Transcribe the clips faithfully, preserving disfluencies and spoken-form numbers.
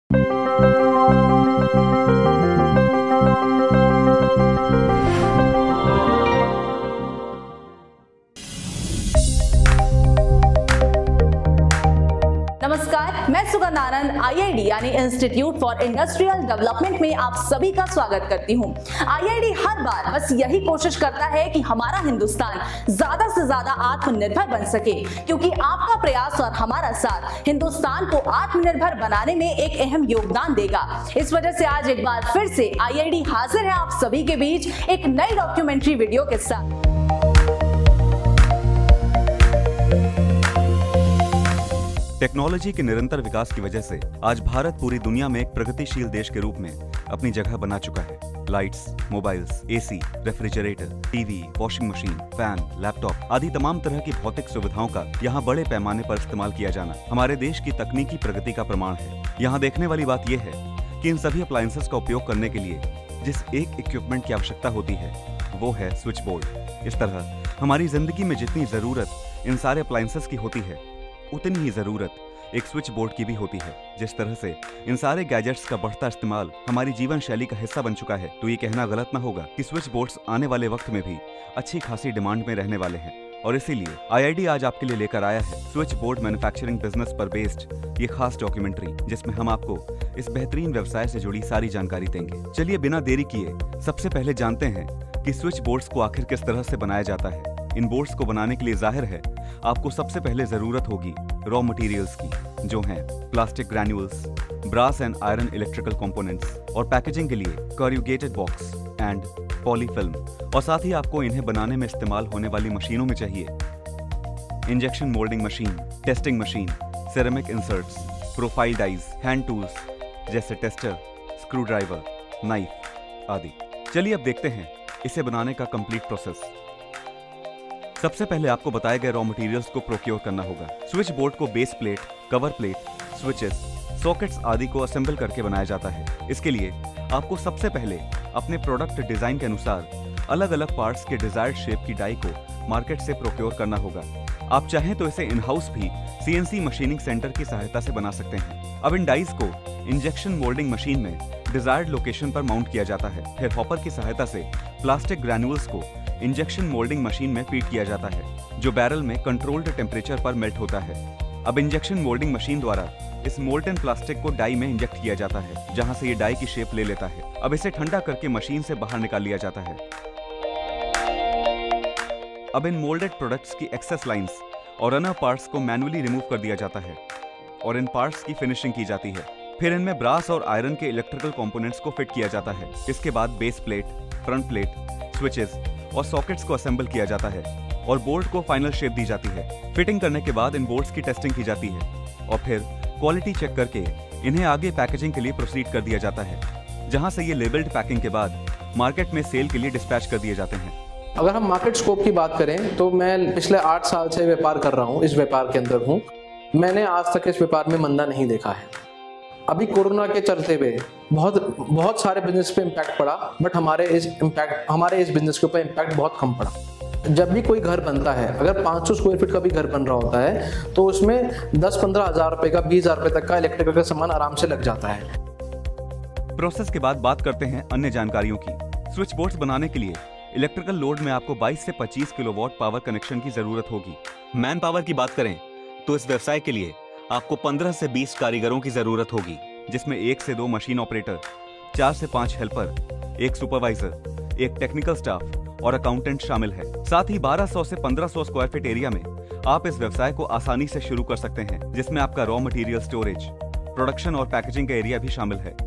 नमस्कार, मैं Sugandh Anand I I D यानी इंस्टीट्यूट फॉर इंडस्ट्रियल डेवलपमेंट में आप सभी का स्वागत करती हूं। आई आई डी हर बार बस यही कोशिश करता है कि हमारा हिंदुस्तान ज्यादा से ज्यादा आत्मनिर्भर बन सके, क्योंकि आपका प्रयास और हमारा साथ हिंदुस्तान को आत्मनिर्भर बनाने में एक अहम योगदान देगा। इस वजह से आज एक बार फिर से आई आई डी हाजिर है आप सभी के बीच एक नई डॉक्यूमेंट्री वीडियो के साथ। टेक्नोलॉजी के निरंतर विकास की वजह से आज भारत पूरी दुनिया में एक प्रगतिशील देश के रूप में अपनी जगह बना चुका है। Lights, mobiles, AC, refrigerator, TV, washing machine, fan, laptop आदि तमाम तरह की भौतिक सुविधाओं का यहाँ बड़े पैमाने पर इस्तेमाल किया जाना हमारे देश की तकनीकी प्रगति का प्रमाण है। यहाँ देखने वाली बात यह है कि इन सभी अप्लायंसेस का उपयोग करने के लिए जिस एक इक्विपमेंट की आवश्यकता होती है वो है स्विच बोर्ड। इस तरह हमारी जिंदगी में जितनी जरूरत इन सारे अप्लायंसेस की होती है, उतनी ही जरूरत एक स्विच बोर्ड की भी होती है। जिस तरह से इन सारे गैजेट्स का बढ़ता इस्तेमाल हमारी जीवन शैली का हिस्सा बन चुका है, तो ये कहना गलत ना होगा कि स्विच बोर्ड्स आने वाले वक्त में भी अच्छी खासी डिमांड में रहने वाले हैं। और इसीलिए आई आई डी आज आपके लिए लेकर आया है स्विच बोर्ड मैन्युफैक्चरिंग बिजनेस पर बेस्ड ये खास डॉक्यूमेंट्री, जिसमें हम आपको इस बेहतरीन व्यवसाय से जुड़ी सारी जानकारी देंगे। चलिए बिना देरी किए सबसे पहले जानते हैं कि स्विच बोर्ड्स को आखिर किस तरह से बनाया जाता है। इन बोर्ड्स को बनाने के लिए जाहिर है आपको सबसे पहले जरूरत होगी रॉ मटेरियल्स की, जो हैं plastic granules, brass and iron electrical components, और पैकेजिंग के लिए कॉरुगेटेड बॉक्स एंड पॉलीफिल्म। और साथ ही आपको इन्हें बनाने में इस्तेमाल होने वाली मशीनों में चाहिए injection moulding machine, testing machine, ceramic inserts, profile dies, hand tools जैसे टेस्टर, स्क्रू ड्राइवर, नाइफ आदि। चलिए अब देखते हैं इसे बनाने का कंप्लीट प्रोसेस। सबसे पहले आपको बताए गए रॉ मटेरियल्स को प्रोक्योर करना होगा। स्विच बोर्ड को base plate, cover plate, switches, sockets आदि को असेंबल करके बनाया जाता है। इसके लिए आपको सबसे पहले अपने प्रोडक्ट डिजाइन के अनुसार अलग अलग पार्ट्स के डिजायर्ड शेप की डाई को मार्केट से प्रोक्योर करना होगा। आप चाहें तो इसे इन हाउस भी C N C machining centre की सहायता से बना सकते हैं। अब इन डाइज को इंजेक्शन मोल्डिंग मशीन में डिजायर्ड लोकेशन पर माउंट किया जाता है। फिर हॉपर की सहायता से प्लास्टिक ग्रैन्यूल्स को इंजेक्शन मोल्डिंग मशीन में फीड किया जाता है, जो बैरल में कंट्रोल्ड टेम्परेचर पर मेल्ट होता है। अब इंजेक्शन मोल्डिंग मशीन द्वारा इस मोल्टन प्लास्टिक को डाई में इंजेक्ट किया जाता है, जहां से ये डाई की शेप ले लेता है। अब इसे ठंडा करके मशीन से बाहर निकाल लिया जाता है। अब इन मोल्डेड प्रोडक्ट्स की एक्सेस लाइंस और रनर पार्ट्स को मैन्युअली रिमूव कर दिया जाता है और इन पार्ट्स की फिनिशिंग की जाती है। फिर इनमें ब्रास और आयरन के इलेक्ट्रिकल कंपोनेंट्स को फिट किया जाता है। इसके बाद base plate, front plate, switches और सॉकेट्स को असेंबल किया जाता है और बोर्ड को फाइनल शेप दी जाती है। फिटिंग करने के बाद इन बोर्ड्स की टेस्टिंग की जाती है और फिर क्वालिटी चेक करके इन्हें आगे पैकेजिंग के लिए प्रोसीड कर दिया जाता है, जहां से ये लेबल्ड पैकिंग के बाद मार्केट में सेल के लिए डिस्पैच कर दिए जाते हैं। अगर हम मार्केट स्कोप की बात करें तो मैं पिछले आठ साल से व्यापार कर रहा हूँ, इस व्यापार के अंदर हूँ। मैंने आज तक इस व्यापार में मंदा नहीं देखा है। अभी कोरोना के चलते हुए बहुत बहुत सारे बिजनेस पे इम्पैक्ट पड़ा, बट हमारे इस इम्पैक्ट हमारे इस बिजनेस के ऊपर इम्पैक्ट बहुत कम पड़ा। जब भी कोई घर बनता है, अगर पाँच सौ स्क्वायर फीट का भी घर बन रहा होता है, तो उसमें दस पंद्रह हजार रुपए का, बीस हजार रुपए तक का इलेक्ट्रिकल का सामान आराम से लग जाता है। प्रोसेस के बाद बात करते हैं अन्य जानकारियों की। स्विच बोर्ड्स बनाने के लिए इलेक्ट्रिकल लोड में आपको बाईस से पच्चीस किलोवाट पावर कनेक्शन की जरूरत होगी। मैन पावर की बात करें तो इस व्यवसाय के लिए आपको पंद्रह से बीस कारीगरों की जरूरत होगी, जिसमें एक से दो मशीन ऑपरेटर, चार से पांच हेल्पर, एक सुपरवाइजर, एक टेक्निकल स्टाफ और अकाउंटेंट शामिल है। साथ ही बारह सौ से पंद्रह सौ स्क्वायर फीट एरिया में आप इस व्यवसाय को आसानी से शुरू कर सकते हैं, जिसमें आपका रॉ मटेरियल स्टोरेज, प्रोडक्शन और पैकेजिंग का एरिया भी शामिल है।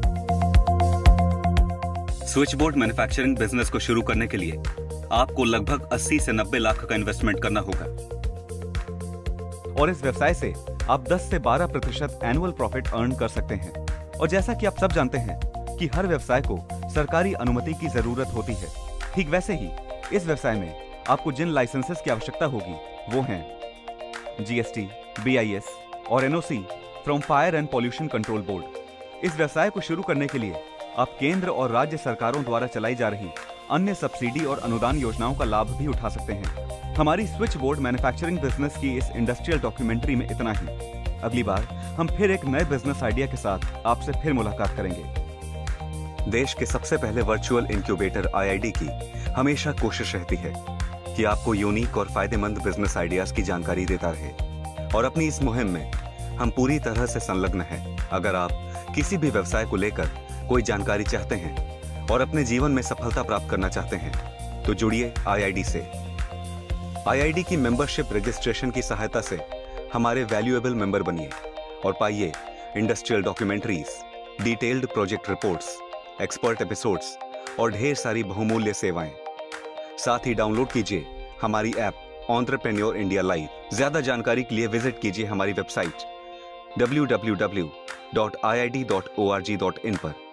स्विच बोर्ड मैन्युफैक्चरिंग बिजनेस को शुरू करने के लिए आपको लगभग अस्सी से नब्बे लाख का इन्वेस्टमेंट करना होगा और इस व्यवसाय से आप दस से बारह प्रतिशत एनुअल प्रॉफिट अर्न कर सकते हैं। और जैसा कि आप सब जानते हैं कि हर व्यवसाय को सरकारी अनुमति की जरूरत होती है, ठीक वैसे ही इस व्यवसाय में आपको जिन लाइसेंसेस की आवश्यकता होगी वो हैं G S T, B I S और N O C from fire and pollution control board. इस व्यवसाय को शुरू करने के लिए आप केंद्र और राज्य सरकारों द्वारा चलाई जा रही अन्य सब्सिडी और अनुदान योजनाओं का लाभ भी उठा सकते हैं। हमारी स्विच बोर्ड मैन्युफैक्चरिंग बिजनेस की इस इंडस्ट्रियल डॉक्यूमेंट्री में इतना ही। अगली बार हम फिर एक नए बिजनेस आइडिया के साथ आपसे फिर मुलाकात करेंगे। देश के सबसे पहले virtual incubator I I D की हमेशा कोशिश रहती है कि आपको यूनिक और फायदेमंद बिजनेस आइडियाज की जानकारी देता रहे, और अपनी इस मुहिम में हम पूरी तरह से संलग्न हैं। अगर आप किसी भी व्यवसाय को लेकर कोई जानकारी चाहते हैं और अपने जीवन में सफलता प्राप्त करना चाहते हैं तो जुड़िए आई आई डी से। आई आई डी की मेंबरशिप रजिस्ट्रेशन की सहायता से हमारे वैल्यूएबल मेंबर बनिए और पाइए industrial documentaries, detailed project reports, expert episodes और ढेर सारी बहुमूल्य सेवाएं। साथ ही डाउनलोड कीजिए हमारी ऐप एंटरप्रेन्योर इंडिया लाइव। ज्यादा जानकारी के लिए विजिट कीजिए हमारी website W W W dot I I D dot O R G dot I पर।